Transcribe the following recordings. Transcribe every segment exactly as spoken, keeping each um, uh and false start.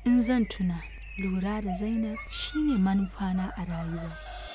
In zan tuna, lura da Zainab shine manufana a rayuwa.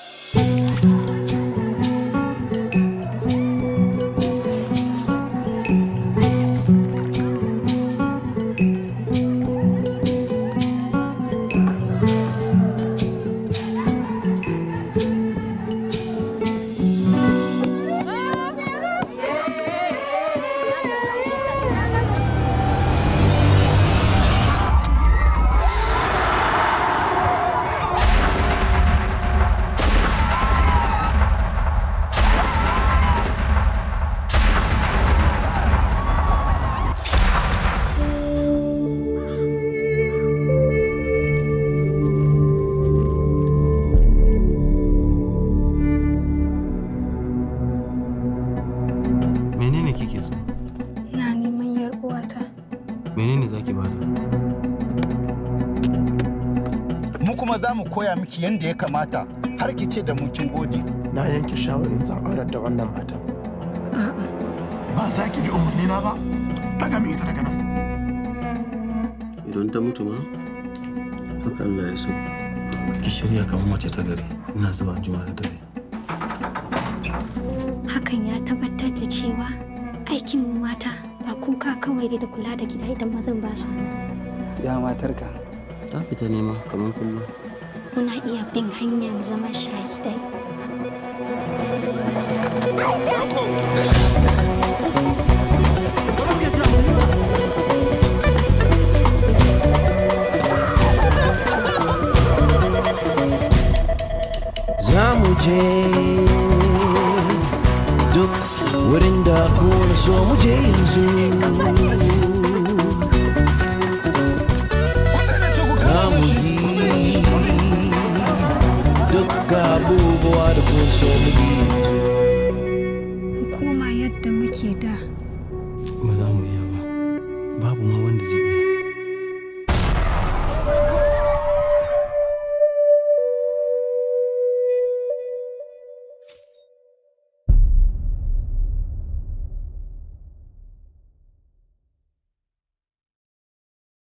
Koya miki yanda ya kamata har ki ce da mu kin gode. Na yanke shawarin zan aurar da wannan mata. Ba za ki bi umarni na ba. Daga mi ita daga nan. Idan ta mutu ma, haka Allah ya so. Ki shirya kamar mace ta gari. Ina zuwa juma da dare. Hakan ya tabbatar da cewa aikin mu mata ba kuka kawai da kula da gida idan mazan ba su. Ya matarka. Ta fita nema kamar kullum. Muna iya bin hanyar zaman shahidai. Za mu je duk wurin da kuna so mu je yanzu. Za mu yi abubuwa da kun so mu yi.